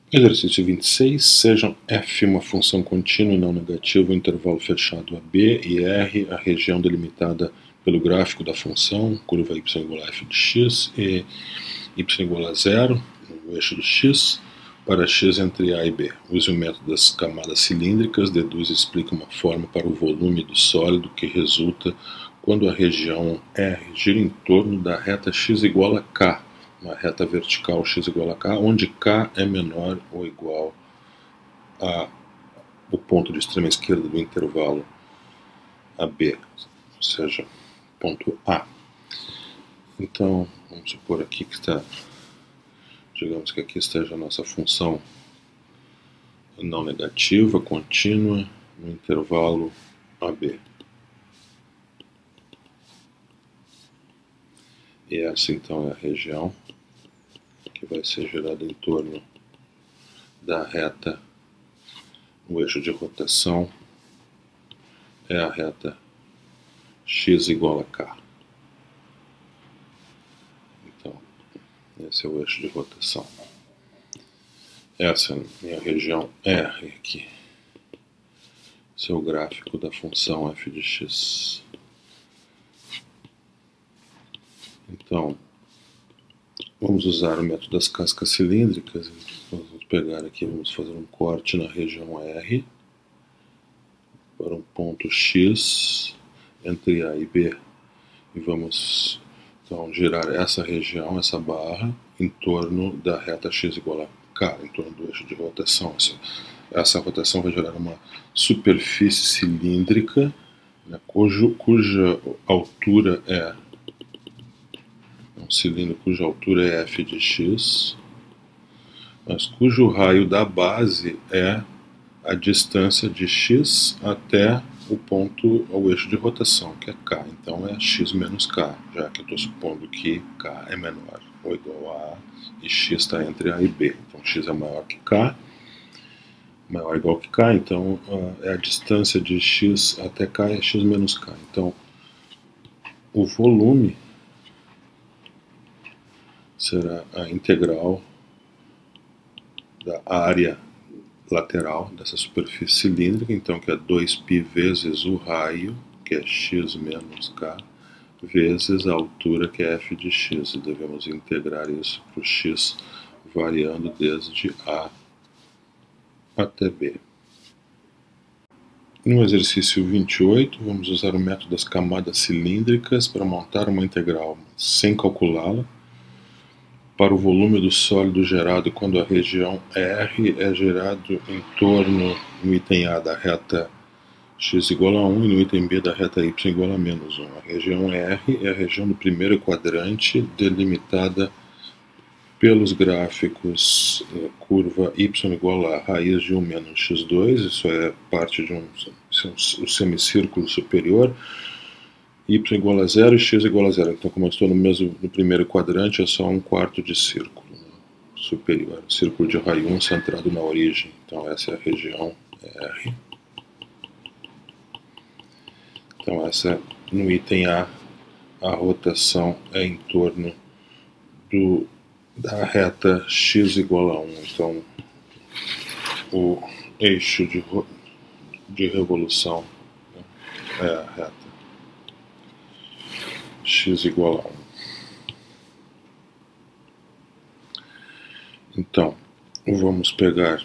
Exercício 26. Sejam f uma função contínua e não negativa, o intervalo fechado AB e R a região delimitada pelo gráfico da função, curva y igual a f de x e y igual a 0, no eixo do x, para x entre A e B. Use o método das camadas cilíndricas, deduz e explica uma forma para o volume do sólido que resulta quando a região R gira em torno da reta x igual a k, uma reta vertical x igual a k, onde k é menor ou igual a o ponto de extrema esquerda do intervalo AB, ou seja, ponto A. Então, vamos supor aqui que está, digamos que aqui esteja a nossa função não negativa, contínua, no intervalo AB. E essa então é a região que vai ser gerada em torno da reta, o eixo de rotação é a reta x igual a k. Então, esse é o eixo de rotação. Essa é a minha região R aqui. Esse é o gráfico da função f de x. Então, vamos usar o método das cascas cilíndricas. Vamos pegar aqui, vamos fazer um corte na região R para um ponto x entre A e B. E vamos então girar essa região, essa barra, em torno da reta x igual a k, em torno do eixo de rotação. Essa rotação vai gerar uma superfície cilíndrica, né, cuja altura é um cilindro cuja altura é f de x, mas cujo raio da base é a distância de x até o ponto ao eixo de rotação, que é k. Então é x menos k, já que eu estou supondo que k é menor ou igual a A e x está entre A e B. Então x é maior que k, maior ou igual que k, então é a distância de x até k é x menos k. Então o volume será a integral da área lateral dessa superfície cilíndrica, então que é 2π vezes o raio, que é x menos k, vezes a altura, que é f de x. E devemos integrar isso para o x variando desde A até B. No exercício 28, vamos usar o método das camadas cilíndricas para montar uma integral sem calculá-la para o volume do sólido gerado quando a região R é gerado em torno, no item A, da reta x igual a 1 e no item B da reta y igual a menos 1. A região R é a região do primeiro quadrante delimitada pelos gráficos curva y igual a raiz de 1 menos x2, isso é parte de um semicírculo superior, y igual a 0 e x igual a 0. Então, como eu estou no primeiro quadrante, é só um quarto de círculo, né, superior, círculo de raio 1 centrado na origem. Então essa é a região R. Então essa, no item A, a rotação é em torno da reta x igual a 1. Então o eixo de revolução, né, é a reta x igual a 1. Então, vamos pegar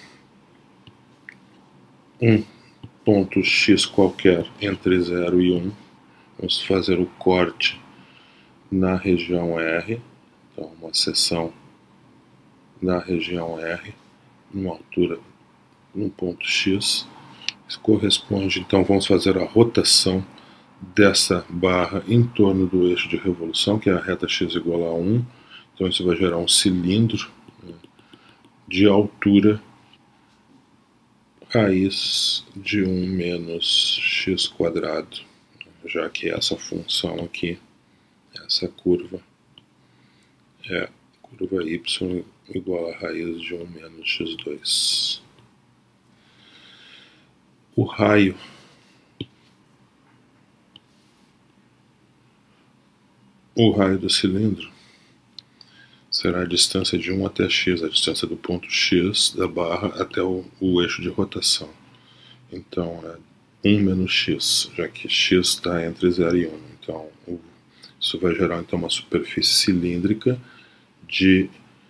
um ponto x qualquer entre 0 e 1. Vamos fazer o corte na região R. Então, uma seção na região R, numa altura, num ponto x. Isso corresponde, então, vamos fazer a rotação dessa barra em torno do eixo de revolução, que é a reta x igual a 1. Então isso vai gerar um cilindro, né, de altura raiz de 1 menos x quadrado, já que essa função aqui, essa curva, é curva y igual a raiz de 1 menos x2. O raio do cilindro será a distância de 1 até x, a distância do ponto x da barra até o eixo de rotação. Então é 1 menos x, já que x está entre 0 e 1. Então isso vai gerar então uma superfície cilíndrica de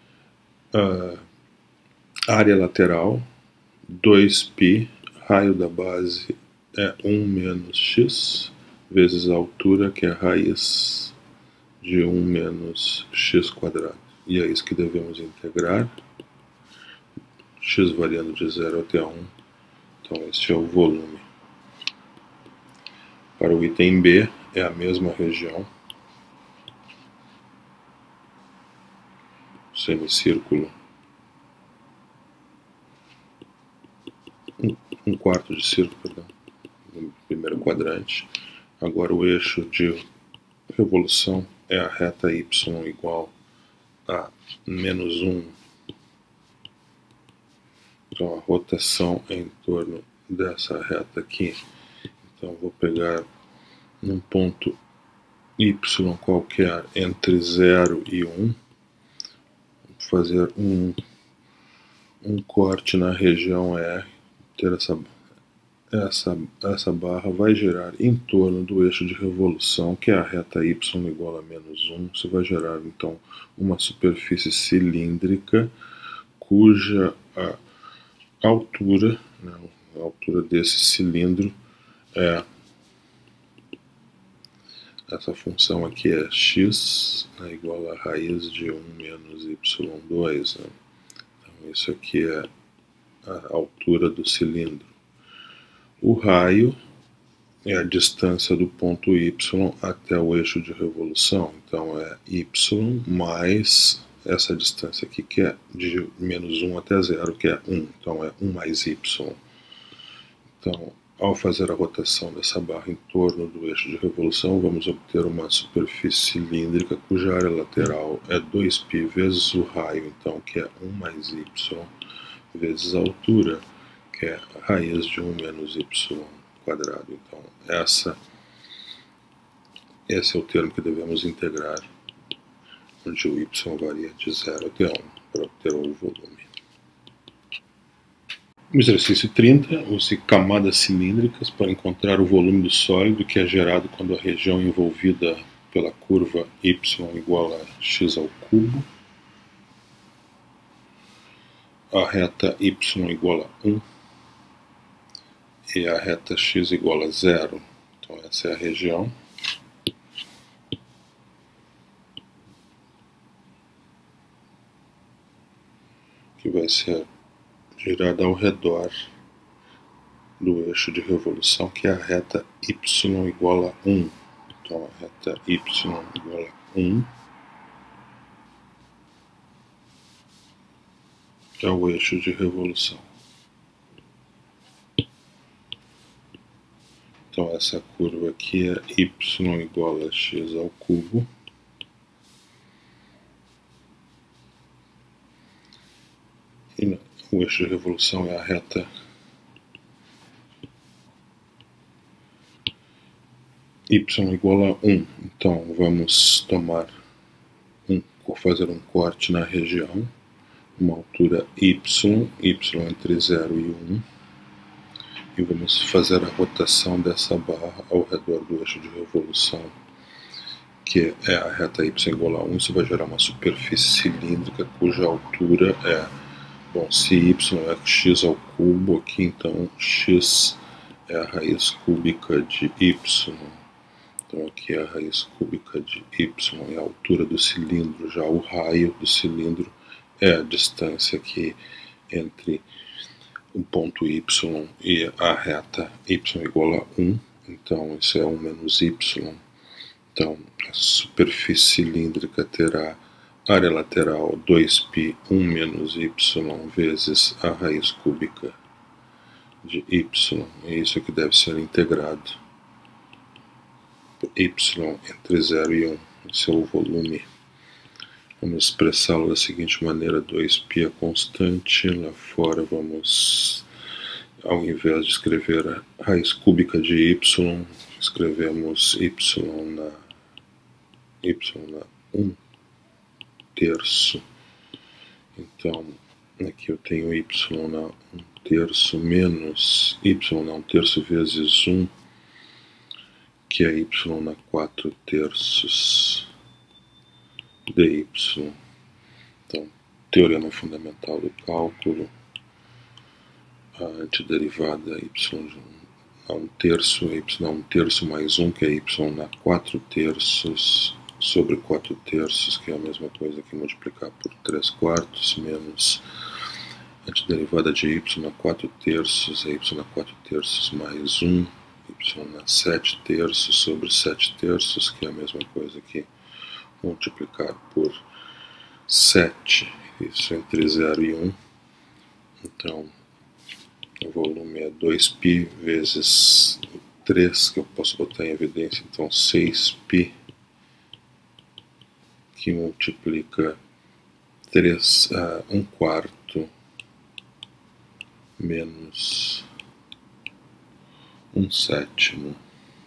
área lateral 2π, raio da base é 1 menos x, vezes a altura, que é a raiz de 1 menos x quadrado. E é isso que devemos integrar, x variando de 0 até 1. Então este é o volume. Para o item B, é a mesma região, semicírculo, um quarto de círculo, perdão, no primeiro quadrante. Agora o eixo de revolução é a reta y igual a menos 1. Então a rotação é em torno dessa reta aqui. Então vou pegar num ponto y qualquer entre 0 e 1, fazer um corte na região R, ter essa barra vai girar em torno do eixo de revolução, que é a reta y igual a menos 1. Isso vai gerar então uma superfície cilíndrica cuja altura, né, a altura desse cilindro é essa função aqui, é x, né, igual a raiz de 1 menos y2. Né? Então isso aqui é a altura do cilindro. O raio é a distância do ponto y até o eixo de revolução. Então é y mais essa distância aqui, que é de menos 1 até 0, que é 1. Então é 1 mais y. Então, ao fazer a rotação dessa barra em torno do eixo de revolução, vamos obter uma superfície cilíndrica cuja área lateral é 2π vezes o raio, então, que é 1 mais y, vezes a altura, que é a raiz de 1 menos y quadrado. Então, esse é o termo que devemos integrar, onde o y varia de 0 até 1, para obter o volume. No exercício 30, use camadas cilíndricas para encontrar o volume do sólido que é gerado quando a região envolvida pela curva y igual a x ao cubo, a reta y igual a 1 e a reta x igual a 0. Então essa é a região. Que vai ser girada ao redor do eixo de revolução, que é a reta y igual a 1. Então a reta y igual a 1 é o eixo de revolução. Então essa curva aqui é y igual a x ao cubo. E o eixo de revolução é a reta y igual a 1. Então vamos fazer um corte na região, uma altura y entre 0 e 1, e vamos fazer a rotação dessa barra ao redor do eixo de revolução, que é a reta y igual a 1. Isso vai gerar uma superfície cilíndrica cuja altura é, bom, se y é x ao cubo aqui, então x é a raiz cúbica de y. Então aqui é a raiz cúbica de y é a altura do cilindro, já o raio do cilindro é a distância aqui entre o ponto y e a reta y igual a 1, então isso é 1 menos y. Então a superfície cilíndrica terá área lateral 2π 1 menos y vezes a raiz cúbica de y, e isso aqui deve ser integrado. Y entre 0 e 1, esse é o volume. Vamos expressá-lo da seguinte maneira: 2π é constante, lá fora vamos, ao invés de escrever a raiz cúbica de y, escrevemos y na 1, terço. Então, aqui eu tenho y na 1 terço menos y na 1 terço vezes 1, que é y na 4 terços dy. Então, teorema fundamental do cálculo, a antiderivada y a 1 terço, y a 1 terço mais 1, que é y na 4 terços, sobre 4 terços, que é a mesma coisa que multiplicar por 3 quartos, menos a antiderivada de y na 4 terços, é y na 4 terços mais 1, y na 7 terços sobre 7 terços, que é a mesma coisa que multiplicar por 7, isso entre 0 e 1. Então, o volume é 2π vezes 3, que eu posso botar em evidência, então 6π, que multiplica 3 a 1 quarto menos 1 sétimo.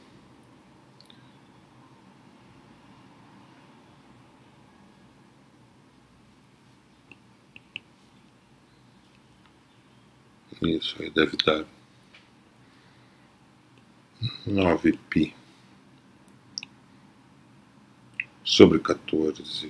Isso aí deve dar 9π sobre 14.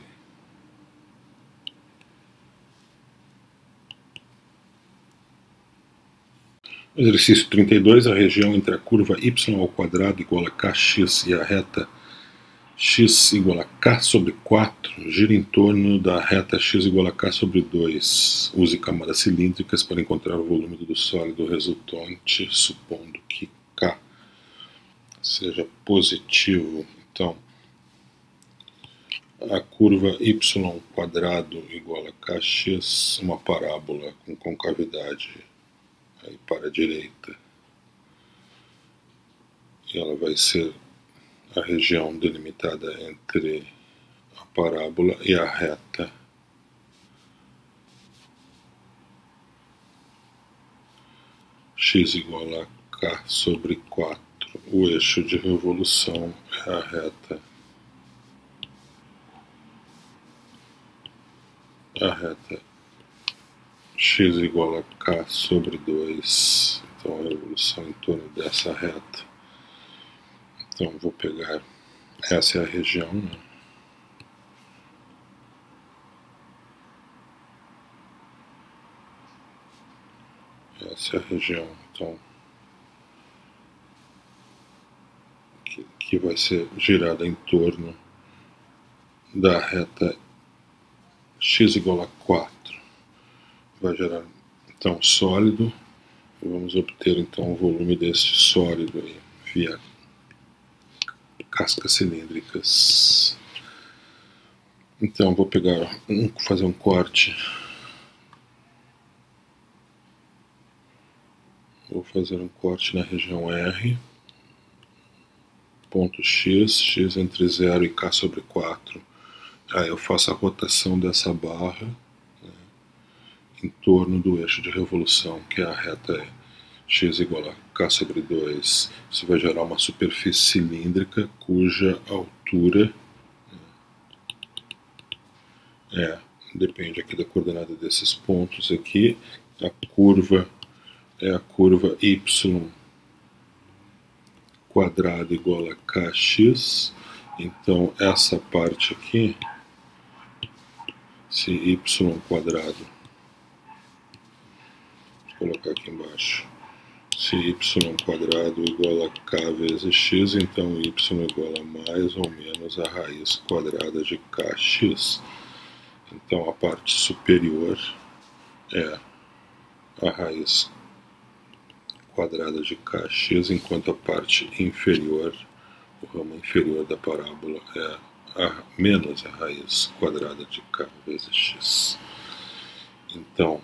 Exercício 32, a região entre a curva y ao quadrado igual a kx e a reta x igual a k sobre 4 gira em torno da reta x igual a k sobre 2. Use camadas cilíndricas para encontrar o volume do sólido resultante, supondo que k seja positivo. Então, a curva y quadrado igual a kx, uma parábola com concavidade aí para a direita. E ela vai ser a região delimitada entre a parábola e a reta x igual a k sobre 4. O eixo de revolução é a reta x igual a k sobre 2. Então, a revolução em torno dessa reta. Então, vou pegar, essa é a região, né? Essa é a região, então, que vai ser girada em torno da reta x igual a 4. Vai gerar, então, sólido, e vamos obter, então, o volume deste sólido aí, via cascas cilíndricas. Então, vou pegar, fazer um corte. Vou fazer um corte na região R, ponto x entre 0 e k sobre 4. Aí eu faço a rotação dessa barra, né, em torno do eixo de revolução, que é a reta x igual a k sobre 2. Isso vai gerar uma superfície cilíndrica cuja altura depende aqui da coordenada desses pontos aqui. A curva é a curva y quadrado igual a kx. Então, essa parte aqui, se y quadrado, vou colocar aqui embaixo, se y quadrado igual a k vezes x, então y igual a mais ou menos a raiz quadrada de kx. Então, a parte superior é a raiz quadrada de kx, enquanto a parte inferior, o ramo inferior da parábola, é menos a raiz quadrada de k vezes x. Então,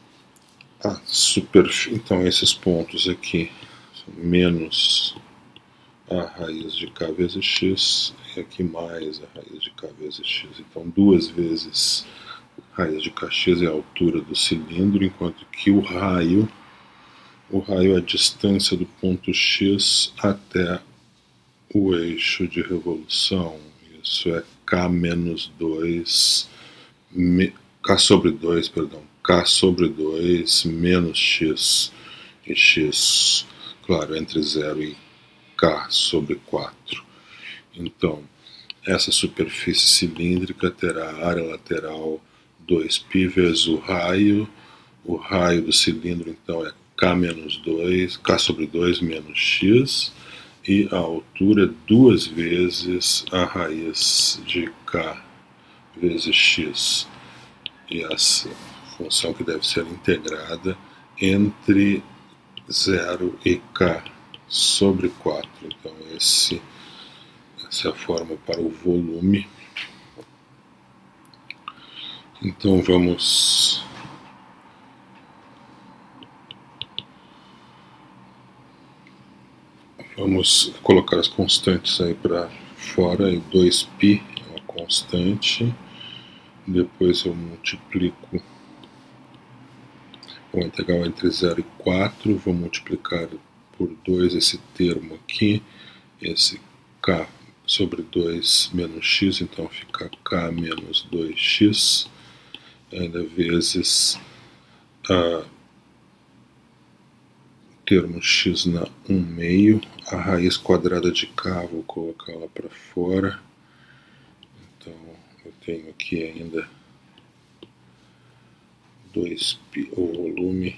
então esses pontos aqui são menos a raiz de k vezes x, e aqui mais a raiz de k vezes x. Então, 2 vezes a raiz de kx é a altura do cilindro, enquanto que o raio é a distância do ponto x até o eixo de revolução. Isso é k menos 2 K sobre 2, perdão, K sobre 2 menos X, e X, claro, entre 0 e K sobre 4. Então, essa superfície cilíndrica terá área lateral 2π vezes o raio do cilindro, então, é K menos 2, K sobre 2 menos X, e a altura é 2 vezes a raiz de K vezes X. E essa função que deve ser integrada entre 0 e K sobre 4. Então, essa é a forma para o volume. Então, vamos colocar as constantes aí para fora. 2π é uma constante. Depois eu multiplico o integral entre 0 e 4. Vou multiplicar por 2 esse termo aqui. Esse K sobre 2 menos X, então fica K menos 2X. Ainda vezes termo X na 1/2. A raiz quadrada de K, vou colocar lá para fora. Então, eu tenho aqui ainda 2π, o volume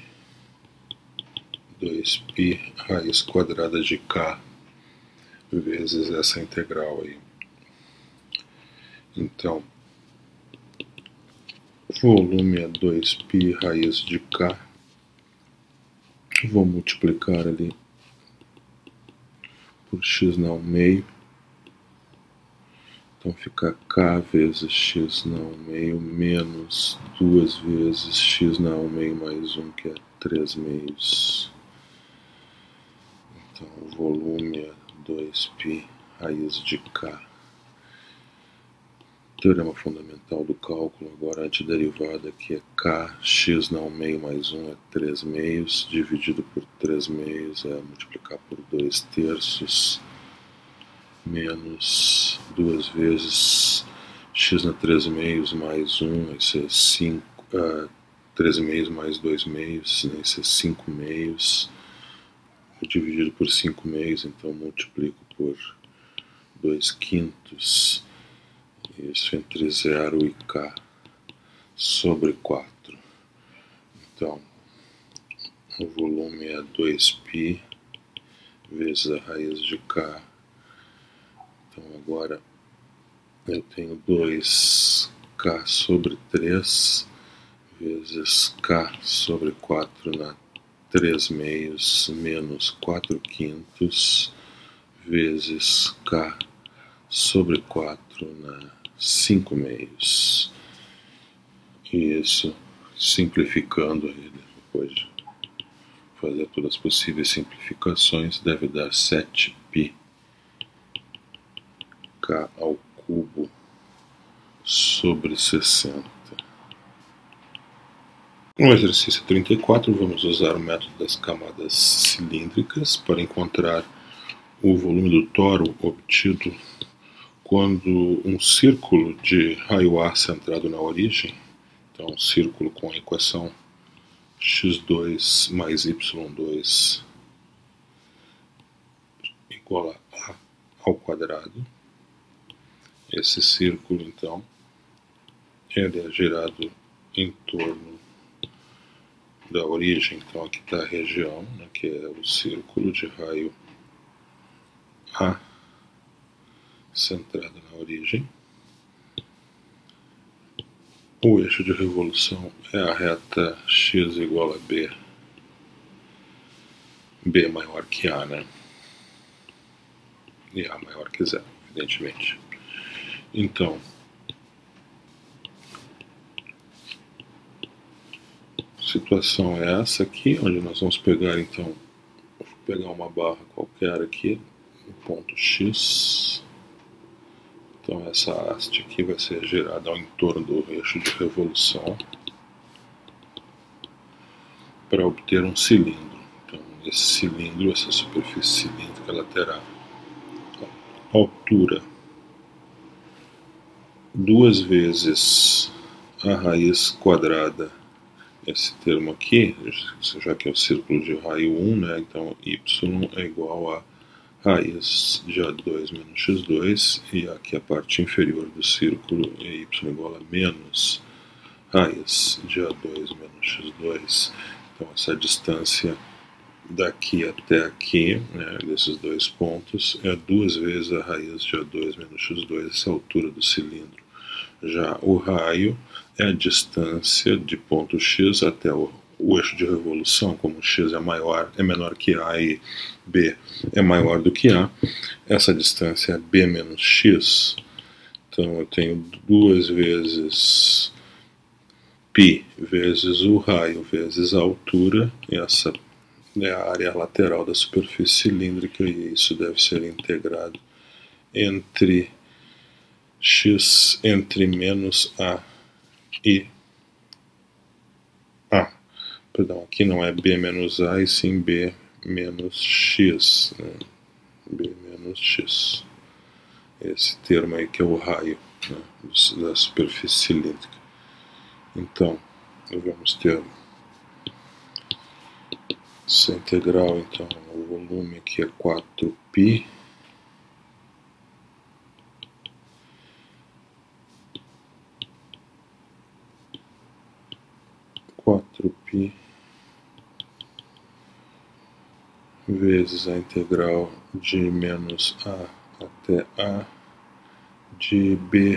2π raiz quadrada de K vezes essa integral aí. Então, o volume é 2π raiz de K. Vou multiplicar ali por X na 1/2. Então fica K vezes X na 1/2 menos 2 vezes X na 1/2 mais 1, que é 3/2. Então o volume é 2π raiz de K. Teorema fundamental do cálculo, agora a antiderivada aqui é K, X na 1/2 mais 1 é 3/2, dividido por 3/2 é multiplicar por 2/3, menos 2 vezes X na 3/2 mais 1, isso é 5, 3/2 mais 2/2, né, isso é 5/2, dividido por 5/2, então multiplico por 2/5, isso entre 0 e K sobre 4. Então, o volume é 2π vezes a raiz de K. Então, agora eu tenho 2K sobre 3 vezes K sobre 4 na 3/2 menos 4/5 vezes K sobre 4 na 5/2. E isso, simplificando aí, depois de fazer todas as possíveis simplificações, deve dar 7π K ao cubo sobre 60. No exercício 34, vamos usar o método das camadas cilíndricas para encontrar o volume do toro obtido quando um círculo de raio A centrado na origem, então um círculo com a equação x2 mais y2 igual a A ao quadrado. Esse círculo, então, ele é girado em torno da origem. Então aqui está a região, né, que é o círculo de raio A centrado na origem. O eixo de revolução é a reta x igual a b, b maior que a, né? E a maior que zero, evidentemente. Então, a situação é essa aqui, onde nós vamos pegar, então, vou pegar uma barra qualquer aqui, no ponto X. Então essa haste aqui vai ser girada ao entorno do eixo de revolução para obter um cilindro. Então esse cilindro, essa superfície cilíndrica, ela terá altura 2 vezes a raiz quadrada, esse termo aqui, já que é o círculo de raio 1, né, então y é igual a raiz de A2 menos x2, e aqui a parte inferior do círculo é y igual a menos raiz de A2 menos x2. Então essa distância daqui até aqui, né, desses dois pontos, é 2 vezes a raiz de A2 menos x2, essa é a altura do cilindro. Já o raio é a distância de ponto x até o eixo de revolução, como x é menor que a e b é maior do que a, essa distância é b menos x. Então eu tenho 2 vezes π vezes o raio vezes a altura, e essa é a área lateral da superfície cilíndrica, e isso deve ser integrado entre x entre menos a e a. Perdão, aqui não é b menos a, e sim b menos x, né? B menos x. Esse termo aí que é o raio, né, da superfície cilíndrica. Então, vamos ter essa integral, então, o volume aqui é 4π. Vezes a integral de menos a até a de b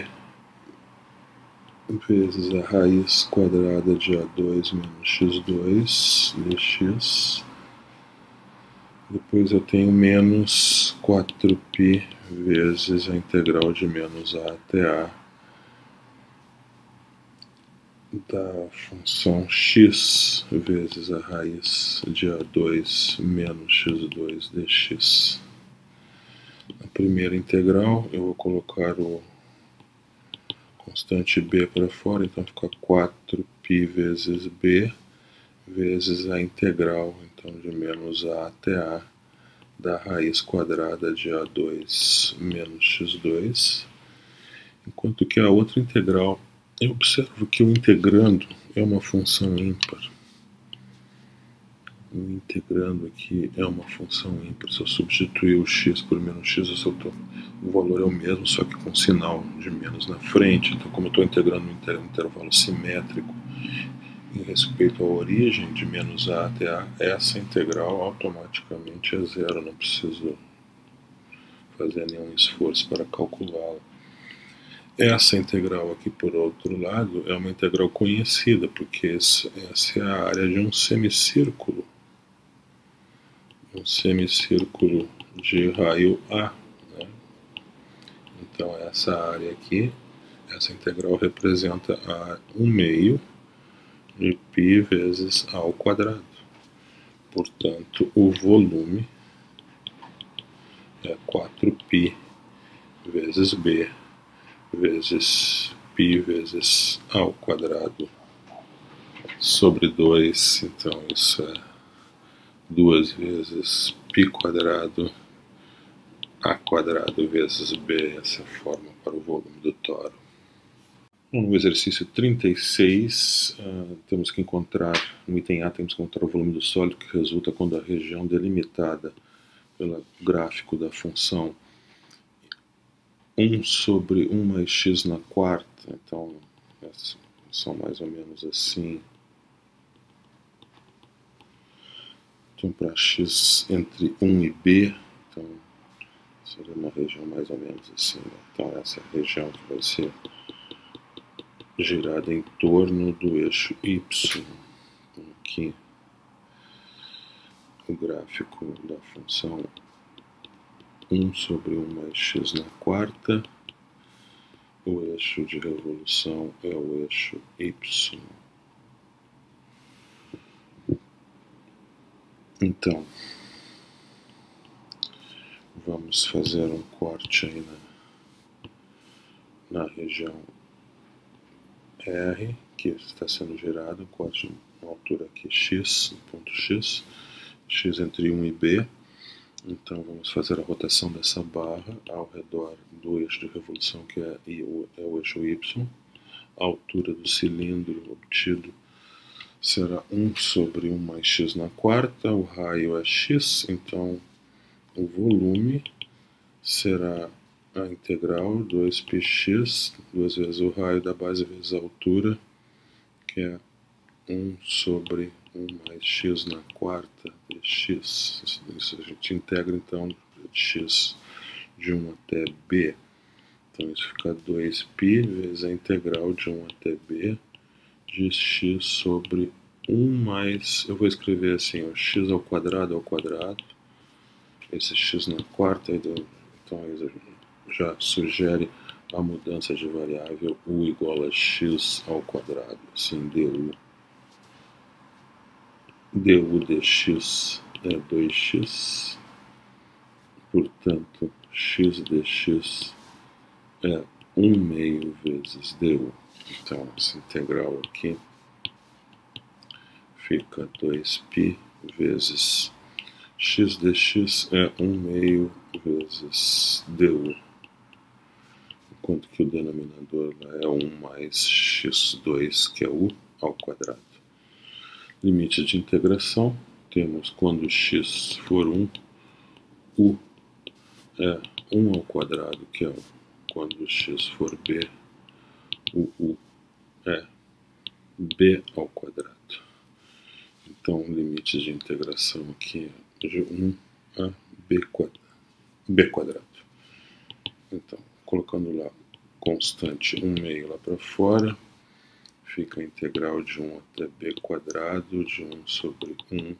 vezes a raiz quadrada de A2 menos x2 dx. Depois eu tenho menos 4π vezes a integral de menos a até a da função x vezes a raiz de A2 menos x2 dx. Na primeira integral eu vou colocar o constante b para fora, então fica 4π vezes b vezes a integral, então, de menos a até a da raiz quadrada de A2 menos x2, enquanto que a outra integral, eu observo que o integrando é uma função ímpar. O integrando aqui é uma função ímpar. Se eu substituir o x por menos x, o valor é o mesmo, só que com sinal de menos na frente. Então, como eu estou integrando um intervalo simétrico em respeito à origem de menos a até a, essa integral automaticamente é zero, não preciso fazer nenhum esforço para calculá-la. Essa integral aqui, por outro lado, é uma integral conhecida, porque essa é a área de um semicírculo. Um semicírculo de raio A, né? Então essa área aqui, essa integral representa a 1/2 de π vezes a ao quadrado. Portanto, o volume é 4π vezes b vezes π vezes a ao quadrado sobre 2. Então isso é 2 vezes π quadrado a quadrado vezes b, essa é a forma para o volume do toro. No exercício 36, temos que encontrar, no item A, temos que encontrar o volume do sólido que resulta quando a região delimitada pelo gráfico da função 1 sobre 1 mais x na quarta, então são mais ou menos assim. Então, para x entre 1 e b, então seria uma região mais ou menos assim, né? Então essa é a região que vai ser girada em torno do eixo y. Então, aqui o gráfico da função 1 sobre 1 mais x na quarta, o eixo de revolução é o eixo y. Então, vamos fazer um corte aí na região R, que está sendo girado, um corte na altura aqui x, no ponto x entre 1 e b. Então vamos fazer a rotação dessa barra ao redor do eixo de revolução, que é o eixo y, a altura do cilindro obtido será 1 sobre 1 mais x na quarta, o raio é x, então o volume será a integral 2πx, 2 vezes o raio da base vezes a altura, que é 1 sobre 1 mais x na quarta dx. Isso a gente integra então de x de 1 até b. Então isso fica 2π vezes a integral de 1 até b de x sobre 1 mais, eu vou escrever assim, ó, x ao quadrado, esse x na quarta, então já sugere a mudança de variável u igual a x ao quadrado, assim, du dx é 2x, portanto x dx é 1 meio vezes du. Então essa integral aqui fica 2π vezes x dx é 1 meio vezes du, enquanto que o denominador é 1 mais x2, que é u ao quadrado. Limite de integração, temos quando x for 1, u é 1 ao quadrado, que é quando x for b, o u é b ao quadrado. Então, limites de integração aqui é de 1 a b quadrado. Então, colocando lá constante 1 meio lá para fora, fica a integral de 1 até b quadrado de 1 sobre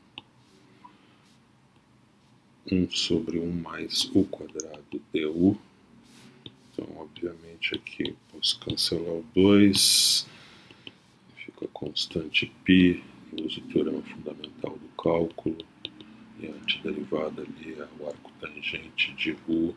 1 sobre 1 mais u quadrado du. Então, obviamente, aqui posso cancelar o 2, fica a constante π, uso o teorema fundamental do cálculo, e a antiderivada ali é o arco tangente de u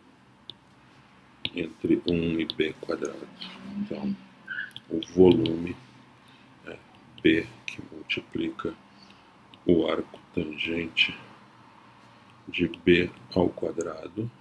entre 1 e b quadrado. Então, o volume é b, que multiplica o arco tangente de b ao quadrado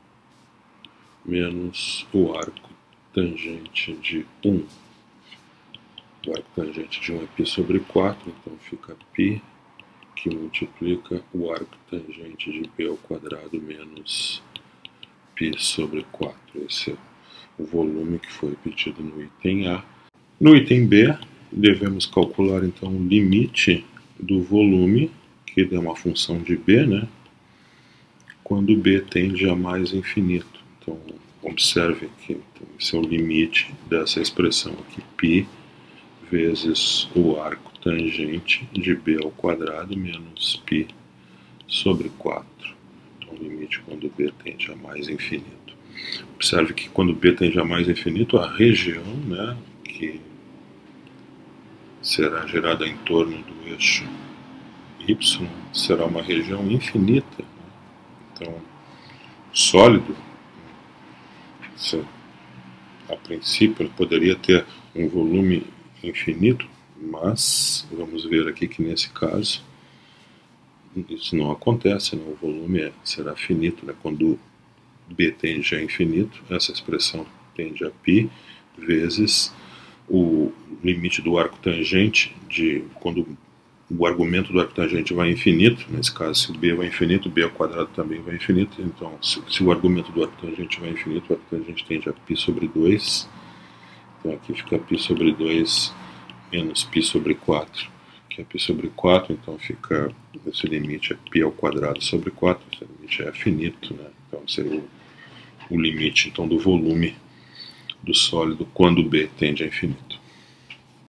menos o arco tangente de 1. O arco tangente de 1 é π sobre 4, então fica π, que multiplica o arco tangente de b ao quadrado menos π sobre 4. Esse é o volume que foi pedido no item A. No item B, devemos calcular então o limite do volume, que é uma função de b, né? Quando b tende a mais infinito. Então, observe que então, esse é o limite dessa expressão aqui, π vezes o arco tangente de b ao quadrado menos π sobre 4. Então, o limite quando b tende a mais infinito. Observe que quando b tende a mais infinito, a região, né, que será gerada em torno do eixo y será uma região infinita. Então, sólido, a princípio, poderia ter um volume infinito, mas vamos ver aqui que nesse caso isso não acontece, né? O volume será finito, né? Quando b tende a infinito, essa expressão tende a π vezes o limite do arco tangente quando o argumento do arco tangente vai infinito. Nesse caso, se o b vai infinito, b ao quadrado também vai infinito. Então, se o argumento do arco tangente vai infinito, o arco tangente tende a π sobre 2. Então aqui fica π sobre 2 menos π sobre 4, que é π sobre 4, então fica, esse limite é π ao quadrado sobre 4, esse limite é finito, né? Então seria o limite então, do volume do sólido quando b tende a infinito.